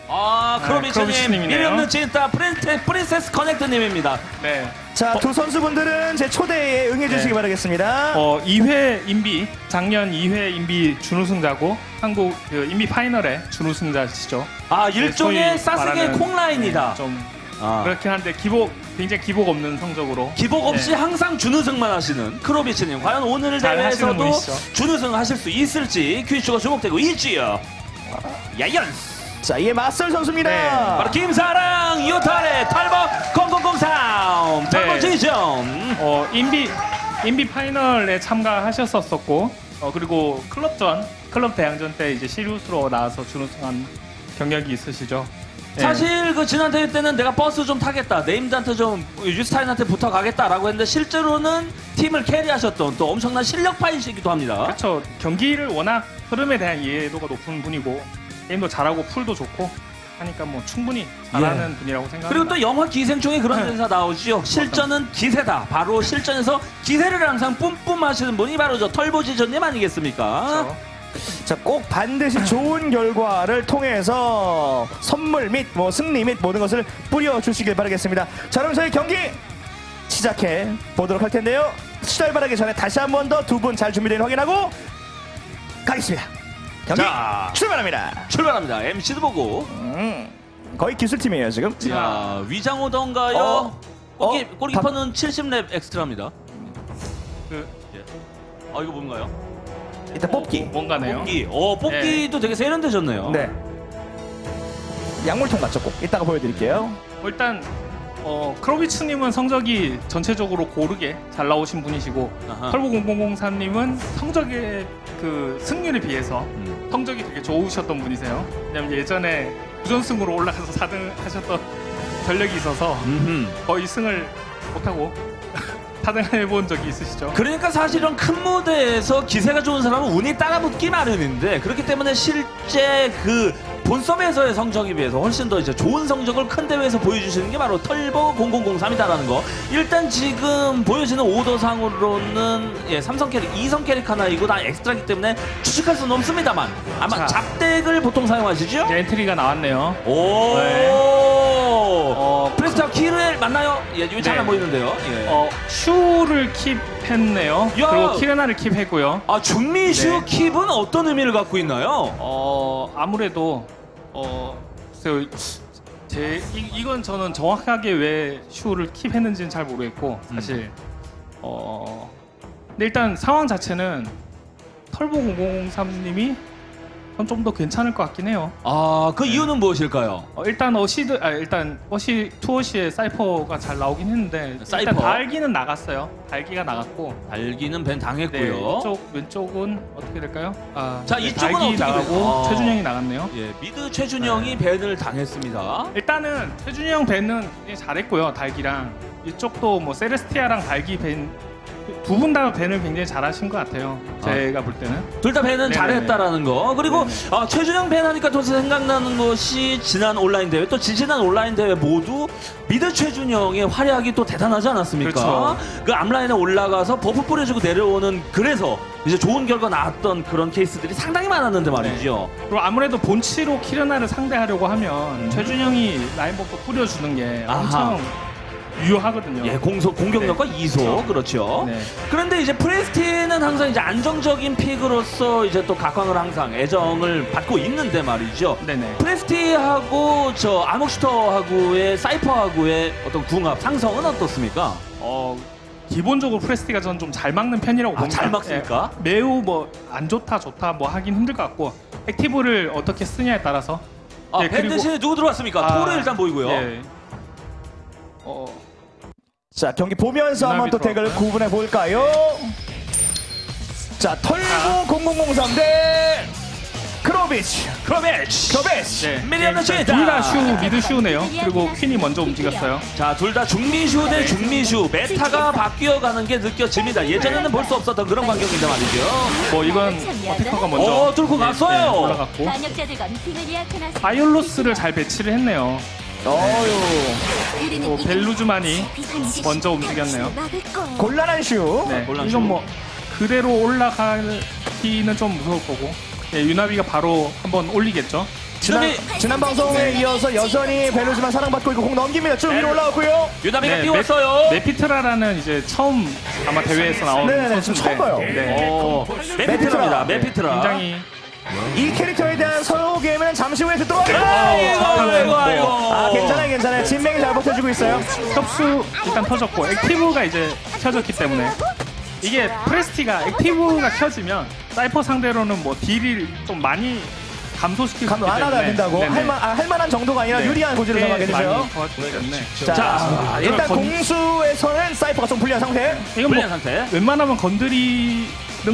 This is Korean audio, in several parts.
크로비치님, 이름 없는 찐따 프린세스 커넥트님입니다. 네. 자, 두 선수분들은 제 초대에 응해주시기 바라겠습니다. 2회 인비, 작년 2회 인비 준우승자고 한국 그 인비 파이널의 준우승자시죠. 일종의 사스게 콩라인이다. 좀 그렇긴 한데 굉장히 기복 없는 성적으로. 기복 없이 항상 준우승만 하시는 크로비치님. 과연 오늘 대회에서도 준우승 하실 수 있을지 퀴즈가 주목되고 있지요. 야이언스. 자, 이에 맞설 선수입니다. 네, 바로 김사랑 이오탈의 탈법 0003 첫 번째 지점. 인비 파이널에 참가하셨었고 그리고 클럽 대항전 때 이제 시리우스로 나와서 준우승한 경력이 있으시죠. 네. 사실 그 지난 대회 때는 내가 버스 좀 타겠다, 네임드한테 좀 유스타인한테 붙어가겠다라고 했는데 실제로는 팀을 캐리하셨던 또 엄청난 실력파이시기도 합니다. 그렇죠. 경기를 워낙 흐름에 대한 이해도가 높은 분이고 게임도 잘하고 풀도 좋고 하니까 뭐 충분히 잘하는 분이라고 생각합니다. 그리고 또 영화 기생충에 그런 대사 나오지요. 실전은 기세다. 바로 실전에서 기세를 항상 뿜뿜하시는 분이 바로 저 털보지전님 아니겠습니까? 그렇죠. 자, 꼭 반드시 좋은 결과를 통해서 선물 및 승리 및 모든 것을 뿌려주시길 바라겠습니다. 자, 그럼 저희 경기 시작해 보도록 할 텐데요. 출발하기 전에 다시 한 번 더 두 분 잘 준비된 확인하고 가겠습니다. 경기 출발합니다. MC도 보고. 거의 기술팀이에요 지금. 자, 위장호던가요? 골키퍼는 70렙 엑스트라입니다. 이거 뭔가요? 일단 뽑기. 뭔가네요. 뽑기도 되게 세련되셨네요. 네. 약물통 맞죠? 꼭 이따가 보여드릴게요. 일단 크로비츠님은 성적이 전체적으로 고르게 잘 나오신 분이시고 털보 0003님은 성적의 그 승률에 비해서 성적이 되게 좋으셨던 분이세요. 왜냐면 예전에 부전승으로 올라가서 4등 하셨던 전력이 있어서 거의 승을 못하고 4등 해본 적이 있으시죠? 그러니까 사실은 큰 무대에서 기세가 좋은 사람은 운이 따라붙기 마련인데, 그렇기 때문에 실제 그 본섭에서의 성적에 비해서 훨씬 더 이제 좋은 성적을 큰 대회에서 보여주시는 게 바로 털보 0003이다라는 거. 일단 지금 보여지는 오더상으로는 삼성 캐릭, 2성 캐릭 하나이고 다 엑스트라기 때문에 추측할 수는 없습니다만 아마 잡덱을 보통 사용하시죠? 네, 엔트리가 나왔네요. 오. 네. 프레스타 키를 맞나요? 여기 잘 안 보이는데요. 슈를 킵했네요. 그리고 키르나를 킵했고요. 준미 슈 킵은 어떤 의미를 갖고 있나요? 아무래도 글쎄요, 이건 저는 정확하게 왜 슈를 킵했는지는 잘 모르겠고 사실 근데 일단 상황 자체는 털보 0003님이 좀 더 괜찮을 것 같긴 해요. 그 이유는 무엇일까요? 일단 투어시의 사이퍼가 잘 나오긴 했는데 사이퍼? 일단 달기는 나갔어요. 달기가 나갔고 달기는 밴 당했고요. 네, 왼쪽은 어떻게 될까요? 자, 이쪽은 달기 어떻게 나가고 최준영이 나갔네요. 미드 최준영이 밴을 당했습니다. 일단은 최준영 밴은 잘했고요. 달기랑 이쪽도 뭐 세레스티아랑 달기 밴 두 분 다 밴을 굉장히 잘하신 것 같아요. 제가 볼 때는 둘 다 밴은 잘했다라는 거. 그리고 최준영 밴 하니까 또 생각나는 것이 지난 온라인 대회, 또 지지난 온라인 대회 모두 미드 최준영의 활약이 또 대단하지 않았습니까? 그렇죠. 그 앞라인에 올라가서 버프 뿌려주고 내려오는, 그래서 이제 좋은 결과 나왔던 그런 케이스들이 상당히 많았는데 말이죠. 그리고 아무래도 본치로 키르나를 상대하려고 하면 최준영이 라인 버프 뿌려주는 게 엄청 유효하거든요. 공격력과 이소. 그렇죠. 네. 그런데 이제 프레스티는 항상 이제 안정적인 픽으로서 이제 또 각광을 항상 애정을 받고 있는데 말이죠. 네네. 프레스티하고 저 아목슈터하고의 사이퍼하고의 어떤 궁합 상성은 어떻습니까? 기본적으로 프레스티가 저는 좀 잘 막는 편이라고 봅니다. 잘 막습니까? 매우 뭐 안 좋다 좋다 뭐 하긴 힘들 것 같고 액티브를 어떻게 쓰냐에 따라서. 밴 대신에 누구 들어왔습니까? 토르 일단 보이고요. 자, 경기 보면서 한번 또 덱을 구분해 볼까요? 자, 털보 0003 대 크로비치. 네. 미리언 슈. 둘 다 미드 슈네요. 그리고 퀸이 먼저 움직였어요. 자, 둘 다 중미슈 대 중미슈. 메타가 바뀌어가는 게 느껴집니다. 예전에는 볼 수 없었던 그런 광경인데 말이죠. 이건 어테커가 먼저 뚫고 갔어요. 올라갔고 바이올로스를 잘 배치를 했네요. 벨루즈만이 먼저 움직였네요. 곤란한 슈. 이건 뭐 그대로 올라가기는 좀 무서울 거고 유나비가 바로 한번 올리겠죠. 지난 방송에 이어서 여전히 벨루지만 사랑받고 있고 공 넘깁니다. 쭉 위로 올라오고요. 유나미가 띄웠어요. 메피트라라는 이제 처음 아마 대회에서 나온 네네네, 선수인데 처음 봐요. 네. 메피트라입니다. 메피트라. 굉장히 이 캐릭터에 대한 소개는 잠시 후에 듣도록 아이고. 아, 괜찮아요. 진맹이 잘 버텨주고 있어요. 흡수 일단 터졌고 액티브가 이제 켜졌기 때문에 이게 프레스티가 액티브가 켜지면 사이퍼 상대로는 뭐 딜을 좀 많이 감소시킬 수 있기 때문에 완화가 된다고 네네. 할만한 정도가 아니라 네. 유리한 고지를 네, 정하게 되죠. 많이 도와주기 때문에 자, 일단 공수에서는 사이퍼가 좀 불리한 상태. 이건 뭐 불리한 상태. 웬만하면 건드리는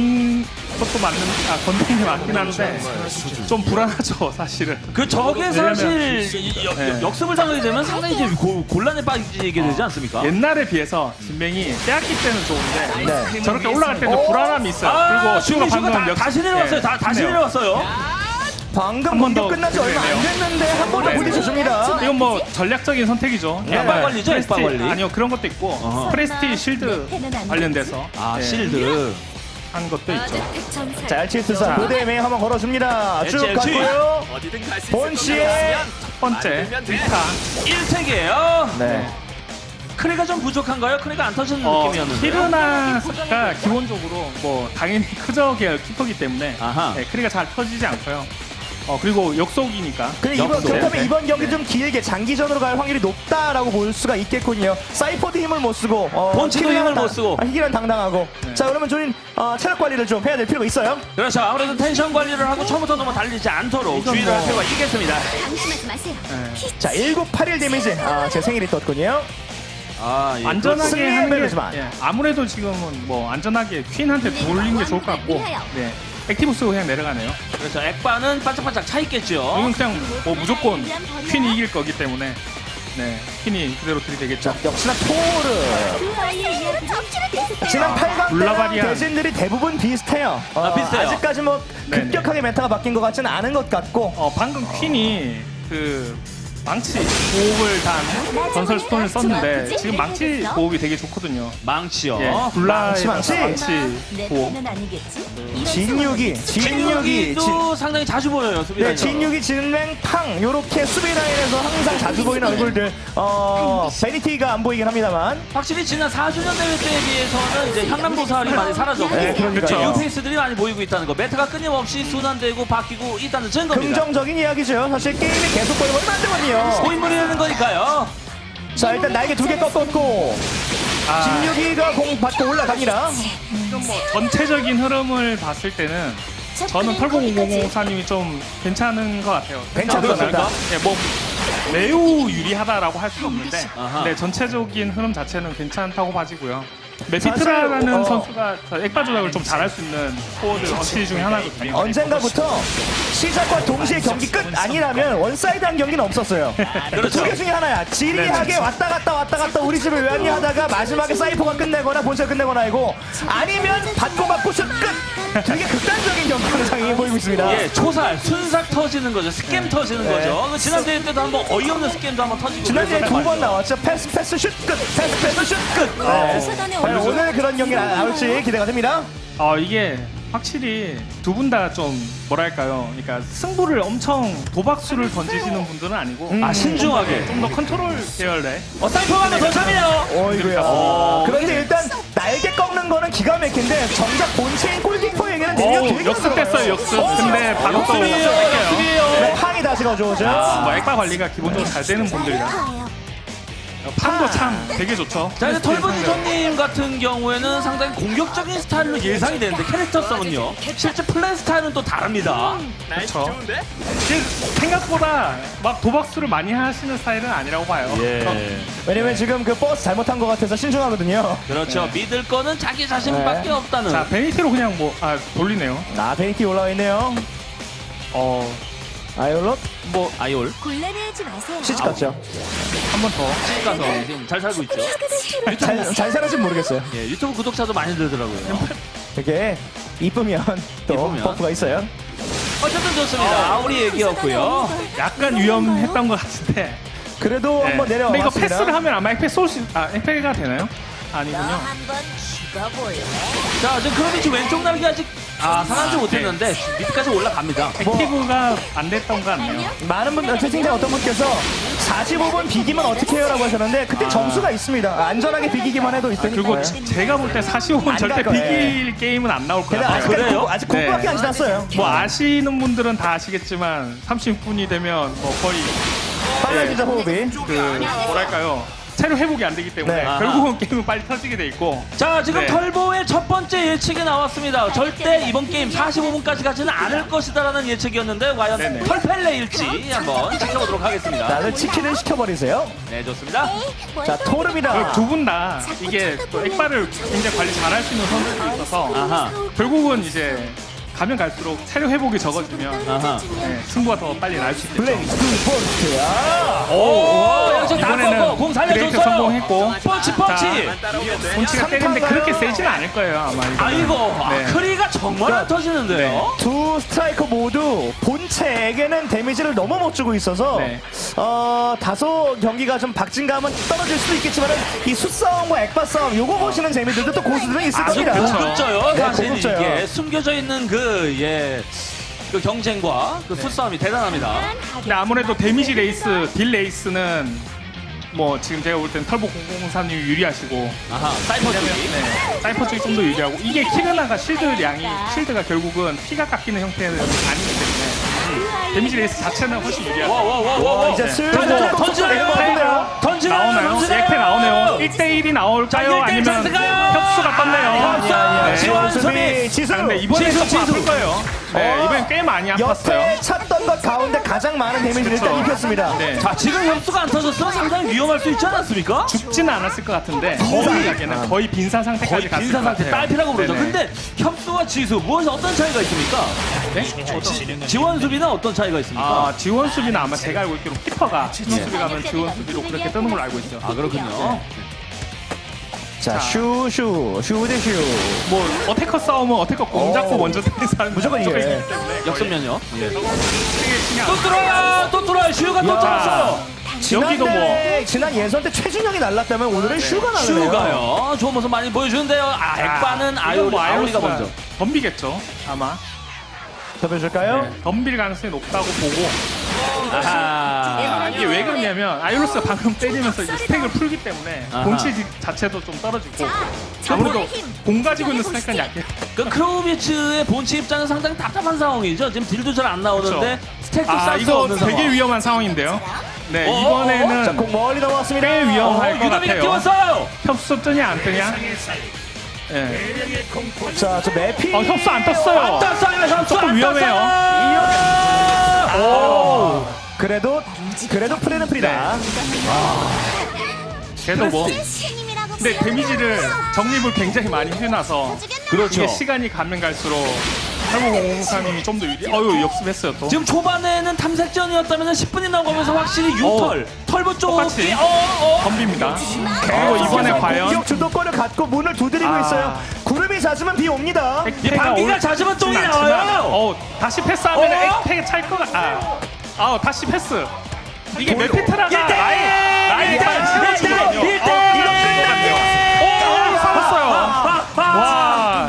것도 건드리는 게 맞긴 한데 좀 불안하죠 사실은. 그 적에 사실 네. 역습을 당하게 되면 상당히 이제 곤란에 빠지게 되지 않습니까? 옛날에 비해서 진맹이 빼앗기 때는 좋은데 네. 저렇게 올라갈 때는 좀 불안함이 있어요. 그리고 슈가 방금 다시 내려왔어요. 다시 내려왔어요. 방금 한번 공격 더 끝난 지 얼마 안 그러네요. 됐는데 한 번 더 네. 부딪혀줍니다. 이건 뭐 전략적인 선택이죠. 액박 관리죠, 프레스티, 액박 관리. 아니요 그런 것도 있고 프레스티 실드 관련돼서 아, 예, 실드. 한 것도 있죠. 자, LCS4 고대에 한번 걸어줍니다. 쭉 LCS. 갔고요. 본시의 첫 번째 1타 1색이에요. 네. 크리가 좀 부족한가요? 크리가 안 터지는 느낌이었는데. 키르나가 기본적으로 뭐 당연히 크저 계열 키퍼기 때문에 아하. 네, 크리가 잘 터지지 않고요. 그리고 역속이니까. 그렇다면 네. 이번 경기 좀 길게 장기전으로 갈 확률이 높다라고 볼 수가 있겠군요. 사이퍼도 힘을 못 쓰고 본치도 키르나는 힘을 못 쓰고. 희귀란 당당하고. 자, 그러면 저희는 체력 관리를 좀 해야 될 필요가 있어요. 그렇죠. 아무래도 텐션 관리를 하고 처음부터 너무 달리지 않도록 이건 주의를 할 뭐- 필요가 있겠습니다. 방심하지 마세요. 자, 1981 데미지. 제 생일이 떴군요. 아, 예. 안전하게 승리의 하는 게 멜로지만. 아무래도 지금은 뭐 안전하게 퀸한테 돌리는 게 좋을 것 같고 네. 액티브 쓰고 그냥 내려가네요. 그렇죠. 액바는 반짝반짝 차 있겠죠. 이건 그냥 뭐 무조건 퀸이 이길 거기 때문에 네 퀸이 그대로 들이대겠죠. 역시나 토르. 그 아이의 이야기는 지난 8강 때랑 울라바리안. 대진들이 대부분 비슷해요. 비슷해요. 아직까지 뭐 네네. 급격하게 메타가 바뀐 것 같지는 않은 것 같고. 방금 퀸이 그 망치 보호를 단 전설 스톤을 썼는데 지금 망치 보호이 되게 좋거든요. 망치요. 예, 굴라의 망치. 내 보호. 편은 아니겠지? 진육이도 상당히 자주 보여요. 수비 네, 라인에서. 진육이, 진랭, 팡 요렇게 수비 라인에서 항상 자주 보이는 얼굴들. 베니티가 안 보이긴 합니다만. 확실히 지난 4주년 대회 때에 비해서는 이제 향남도살이 많이 사라졌고 네, 그러니까요. 뉴페이스들이 많이 보이고 있다는 거. 메타가 끊임없이 순환되고 바뀌고 있다는 증거입니다. 긍정적인 이야기죠. 사실 게임이 계속 걸리면 안 되거든요. 고인물이 되는 거니까요. 자, 일단 날개 2개 꺾었고 진육이가 공 받고 올라갑니다. 지금 뭐 전체적인 흐름을 봤을 때는 저는 털보 0004님이 좀 괜찮은 것 같아요. 괜찮습니다. 네, 뭐 매우 유리하다라고 할 수는 없는데, 아하. 네, 전체적인 흐름 자체는 괜찮다고 봐지고요. 메피트라라는 선수가 액바 조작을 좀 잘할 수 있는 포워드 어시 중에 하나거든요. 언젠가부터 시작과 동시에 경기 끝 아니라면 원사이드한 경기는 없었어요. 그렇죠. 두 개 중에 하나야. 지리하게 왔다 갔다 우리 집에 왜 왔니 하다가 마지막에 사이퍼가 끝내거나 본체가 끝내거나 하고 아니면 받고 슛 끝. 되게 극단적인 경기 현상이 보이고 있습니다. 예, 초살, 순삭 터지는 거죠. 스캠 터지는 거죠. 그 지난 대회 때도 한번 어이없는 스캠도 한번 터지고. 지난주에 그랬었단 2번 말이죠. 나왔죠. 패스 슛 끝. 패스 슛 끝. 네. 과연 오늘 그런 경기 나올지 기대가 됩니다. 이게 확실히 두 분 다 좀 뭐랄까요? 그러니까 승부를 엄청 도박수를 던지시는 분들은 아니고 신중하게. 좀 더 컨트롤 계열의 사이퍼가 한번 더 차네요. 어이구야. 그런데 일단 날개 꺾는 거는 기가 막힌데 정작 본체인 골키퍼에게는 내리가 되게 역습 됐어요, 역습. 근데 바로 또 역습이에요, 역습이에요. 네, 팡이 다시 가져오죠. 뭐 액바 관리가 기본적으로 잘 되는 분들이라 판도 참 되게 좋죠. 자, 이제 털보니저님 같은 경우에는 상당히 공격적인 스타일로 예상이 되는데 캐릭터성은요. 실제 플레이 스타일은 또 다릅니다. 그렇죠. 생각보다 막 도박수를 많이 하시는 스타일은 아니라고 봐요. 왜냐면 지금 그 버스 잘못한 것 같아서 신중하거든요. 그렇죠. 믿을 거는 자기 자신밖에 없다는. 자, 베니티로 그냥 돌리네요. 베니티 올라와 있네요. 아이올롯 아이올 곤란해하지 마세요. 시집 갔죠. 한 번 더. 시집 가서 지금 잘 살고 있죠. 잘 살았지 모르겠어요. 예, 유튜브 구독자도 많이 늘더라고요. 되게 이쁘면 또 이쁘면. 버프가 있어요. 어쨌든 좋습니다. 아우리 얘기였고요. 약간 위험했던 것 같은데. 그래도 네. 한번 내려와 근데 이거 봤습니다. 패스를 하면 아마 액패 액패가 되나요? 너 아니군요. 한번 죽어볼래? 자, 지금 크로비치 왼쪽 날개 아직 상하지 못했는데 밑까지 올라갑니다. 액티브가 안 됐던 거 같네요. 많은 분들, 채팅창 어떤 분께서 45번 비기면 어떻게 해요? 라고 하셨는데 그때 점수가 있습니다. 안전하게 비기기만 해도 있으니까. 그리고 제가 볼 때 45분 안 절대 갈 거예요. 비길 게임은 안 나올 것 같아요. 그래요? 아직 9분밖에 네. 안 지났어요. 뭐 아시는 분들은 다 아시겠지만 30분이 되면 뭐 거의 빨라지죠, 호흡이. 그 뭐랄까요, 체력 회복이 안 되기 때문에 네. 결국은 게임은 빨리 터지게 돼 있고. 자, 지금 네. 털보의 첫 번째 예측이 나왔습니다. 절대 이번 게임 45분까지 가지는 않을 것이다라는 예측이었는데 과연 네네. 털펠레일지 한번 지켜보도록 하겠습니다. 다들 치킨을 시켜버리세요. 네, 좋습니다. 자, 토르입니다. 두 분 다 이게 또 액바를 굉장히 관리 잘할 수 있는 선수들이 있어서 아하. 결국은 이제 가면 갈수록 체력 회복이 적어지면 아하. 네, 승부가 더 빨리 날 수 있겠죠. 블레이스 포스트. 오, 양쪽 다 이번에는 꺾고 공 그레이트 살려줬어요. 성공했고. 펀치 펀치. 본치가 때리는데 그렇게 세지는 않을 거예요 아마. 이거는. 아이고, 네. 크리가 정말 안 터지는데요. 두 스트라이커 모두 본체에게는 데미지를 너무 못 주고 있어서 네. 다소 경기가 좀 박진감은 떨어질 수도 있겠지만 이 숫싸움과 액바 싸움 요거 보시는 재미들도 또 고수들은 있을 아주 겁니다. 고급져요. 네, 사실 고급져요. 이게 숨겨져 있는 그 경쟁과 그 수싸움이 대단합니다. 근데 아무래도 데미지 레이스, 딜 레이스는 뭐 지금 제가 볼 땐 털보 0003님이 유리하시고. 아하, 사이퍼 쪽이. 네, 사이퍼 쪽이 좀 더 유리하고, 이게 키르나가 실드가 결국은 피가 깎이는 형태는 아니기 때문에 데미지 레이스 자체는 훨씬 유리하죠. 와, 이제 네. 슬슬 던지나요? 던지나요? 나오나요? 액패 나오네요. 1대1이 나올까요? 아니면 협수가 떴네요. 네. 지원 수비. 지수. 아, 근데 이번에 지수, 조금 아플 거예요. 네, 이번엔 꽤 많이 아팠어요. 옆에 찼던 것 가운데 가장 많은 데미지를 일단 입혔습니다. 네. 자, 지금 협수가 안 터졌으면 상당히 위험할 수 있지 않았습니까? 죽지는 않았을 것 같은데 빈사. 거의 빈사 상태까지 거의 갔을 빈사 것 상태, 같아요. 딸피라고 부르죠. 네네. 근데 협수와 지수, 무엇이 어떤 차이가 있습니까? 네? 지원 수비는 어떤 차이가 있습니까? 아, 지원 수비는 아마 제가 알고 있기로 키퍼가 지원 수비 가면 지원 수비로 그렇게 뜨는 걸로 알고 있죠. 아, 그렇군요. 자, 슈 대 슈. 뭐 어태커 싸움은 어태커 공 잡고 오. 먼저 때리는 사람이 무조건 이겨요. 이기기 때문에 역습면요. 예. 되게 신기한. 또 뚫어요. 슈가 또 야. 뚫었어요. 여기도 뭐 지난 예선 때 최준영이 날랐다면 오늘은 슈가 날르네요. 슈가요. 좋은 모습 많이 보여주는데요. 아, 액바는 아이오리가 아이오리가 먼저. 덤비겠죠 아마. 덮여줄까요? 네, 덤빌 가능성이 높다고 보고. 아하. 이게 왜 그러냐면 아이올로스가 방금 때리면서 이제 스택을 풀기 때문에 아하. 본체 자체도 좀 떨어지고, 아무래도 공 가지고 있는 스택은 약해요. 그 크로비츠의 본체 입장은 상당히 답답한 상황이죠. 지금 딜도 잘 안 나오는데 스택도 아, 쌓을 수 이거 없는 되게 상황. 위험한 상황인데요. 네, 자, 이번에는 공 멀리 넘어왔습니다. 꽤 위험할 것 유도비가 같아요. 끼웠어요. 협수 뜨냐 안 뜨냐? 네. 자, 저 매피. 협수 안 떴어요. 안 떴어요. 선수 조금 안 위험해요. 떴어요. 오. 그래도 프리는 프리다. 그래도 뭐. 근데 데미지를 적립을 굉장히 많이 해놔서 그렇죠. 이게 시간이 가면 갈수록 8003님이 좀 더 유리. 역습했어요 또. 지금 초반에는 탐색전이었다면 10분이 나가면서 확실히 유털, 털보 똑같이 쪽이 덤빕니다. 그리고 이번에 과연 공격 주도권을 갖고 문을 두드리고 있어요. 구름이 잦으면 비 옵니다. 이 방귀가 잦으면 똥이 나와요. 다시 패스하면 어? 액팩에 찰 것 같아. 다시 패스. 이게 돌려. 메피트라가 일대 라인 채워주거든요. 일대 이거 뺀것 같네요. 살았어요. 와.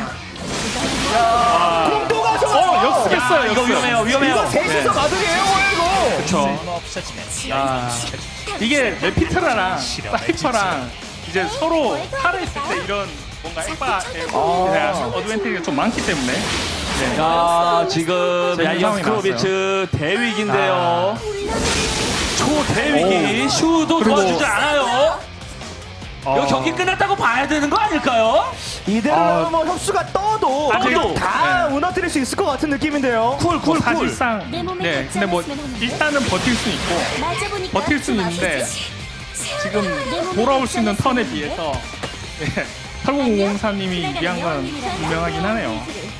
또 가서 역습했어요. 이거 역습. 위험해요. 이거 셋이서 마득이에요, 이거. 그렇죠. 이게 메피트라랑 사이퍼랑 이제 서로 살아있을 때 이런 뭔가 액바에 대한 어드밴티지가 좀 많기 때문에. 네. 야, 지금 재밌는 야이언 상황이 스크로비츠 대위기인데요. 초대위기. 슈도 그리고- 도와주지 않아요. 이거 경기 끝났다고 봐야 되는 거 아닐까요? 이대로 뭐 협수가 떠도 아직도. 다 무너뜨릴 수 있을 것 같은 느낌인데요. 뭐 사실상 근데 뭐 일단은 버틸 수 있고 버틸 수 있는데 지금 돌아올 수 있는 턴에 비해서 8003님이 유리한 건 분명하긴 하네요.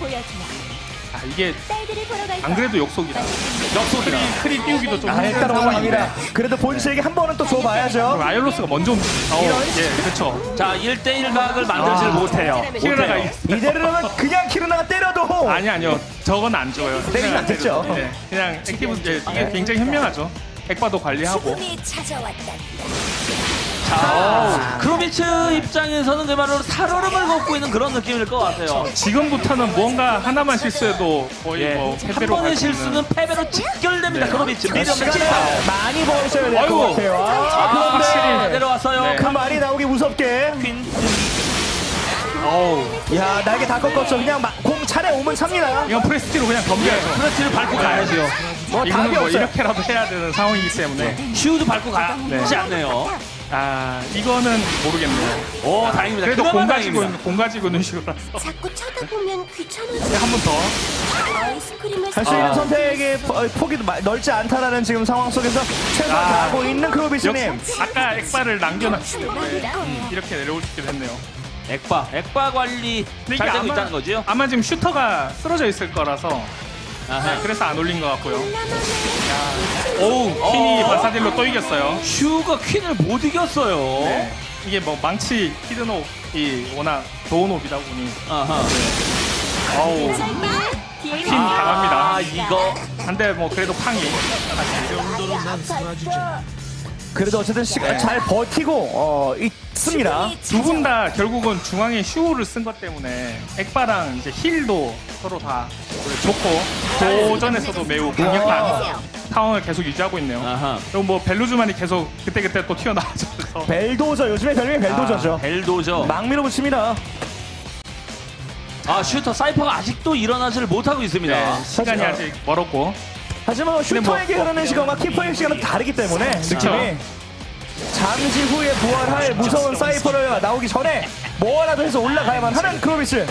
이게 안 그래도 역속이라 크리 띄우기도 좀 힘든 일단 상황인데 올라갑니다. 그래도 본체에게 한 번은 또 줘봐야죠. 아이올로스가 먼저 그렇죠. 자, 1대1 각을 만들지를 못해요. 키르나가 이대로는 그냥 키르나가 때려도 아니요 저건 안 좋아요. 때리면 안 됐죠. 네, 그냥 액티브 이게 굉장히 현명하죠. 액바도 관리하고. 자, 크로비츠 입장에서는 그야말로 살얼음을 걷고 있는 그런 느낌일 것 같아요. 지금부터는 뭔가 하나만 실수해도 거의 예. 뭐 한 패배로 번의 갈 수 있는. 실수는 패배로 직결됩니다. 네. 크로비츠 미디엄 시간을 칠타. 많이 버셔야 될 것 아이고. 같아요. 확실히. 그런데 내려왔어요. 네. 그 말이 나오기 무섭게. 퀸. 어우, 야, 날개 다 꺾었어. 그냥 공 차례 오면 찹니다. 이건 프레스티로 그냥 덤벼야죠. 프레스를 밟고 가야지요. 뭐 이거는 답이 뭐 없어요. 이렇게라도 해야 되는 상황이기 때문에. 슈도 밟고 네. 가지 않네요. 아, 이거는 모르겠네요. 오, 다행입니다. 그래도 그나마 공 가지고 있는 식으로라서. 자꾸 쳐다보면 귀찮아져. 한 번 더. 아이스크림을 할 수 있는 선택의 폭이 넓지 않다라는 지금 상황 속에서 최선을 다하고 있는 크로비스님. 아까 액바를 남겨놨기 때문에 거예요. 이렇게 내려올 수 있게 됐네요. 액바 관리 근데 잘 이게 되고 있다는 거죠? 아마 지금 슈터가 쓰러져 있을 거라서 아하. 그래서 안 올린 것 같고요. 오우, 퀸이 바사딜로 또 이겼어요. 슈가 퀸을 못 이겼어요. 네. 이게 뭐 망치 히든옵이 워낙 좋은 옵이다 보니 아하. 어우, 퀸 강합니다. 아, 이거 근데 뭐 그래도 팡이 그래도 어쨌든 잘 버티고 있습니다. 두 분 다 결국은 중앙에 슈를 쓴 것 때문에 액바랑 이제 힐도 서로 다 좋고 도전에서도 매우 강력한 상황을 계속 유지하고 있네요. 아하. 그리고 뭐 벨루즈만이 계속 그때그때 또 튀어나와서 벨도저, 요즘에 별명이 벨도저죠. 벨도죠. 막 밀어붙입니다. 아, 슈터 사이퍼가 아직도 일어나지를 못하고 있습니다. 네, 시간이 아직 멀었고 하지만 슈터에게 흐르는 시간과 키퍼의 시간은 다르기 때문에 느낌이 잠시 후에 부활할 무서운 사이퍼를 나오기 전에 뭐라도 해서 올라가야만 하는 크로비스.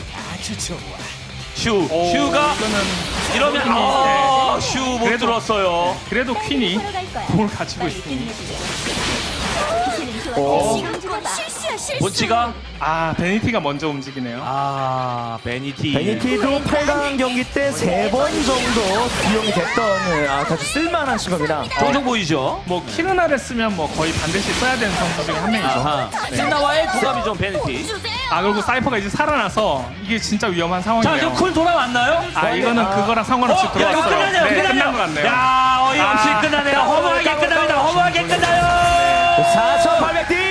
슈가 이거는 이러면 네. 슈 못 그래도- 들었어요. 그래도 퀸이 공을 가지고 있으니 실수야 실수. 본치가 아 베니티가 먼저 움직이네요. 아, 베니티. 베니티도 8강 경기 때 3번 정도 비용이 됐던 아주 쓸만한 신겁니다. 종종 보이죠? 뭐 키르나를 쓰면 뭐 거의 반드시 써야 되는 선수 중에 한 명이죠. 아하. 신나와의 동갑이죠, 베니티. 아 그리고 사이퍼가 이제 살아나서 이게 진짜 위험한 자, 상황이네요. 지금 쿨 돌아왔나요? 아 이거는 그거랑 상관없이 야, 이거 들어왔어요. 끝나네요, 네, 끝나네요. 끝난 것 같네요. 야, 어이없이 아. 끝나네요. 허무하게 끝납니다. 허무하게 끝나요. 4,800딜!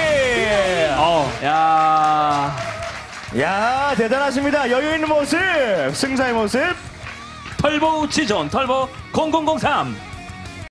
야, 야, 대단하십니다. 여유 있는 모습, 승자의 모습. 털보 우치전, 털보 0003.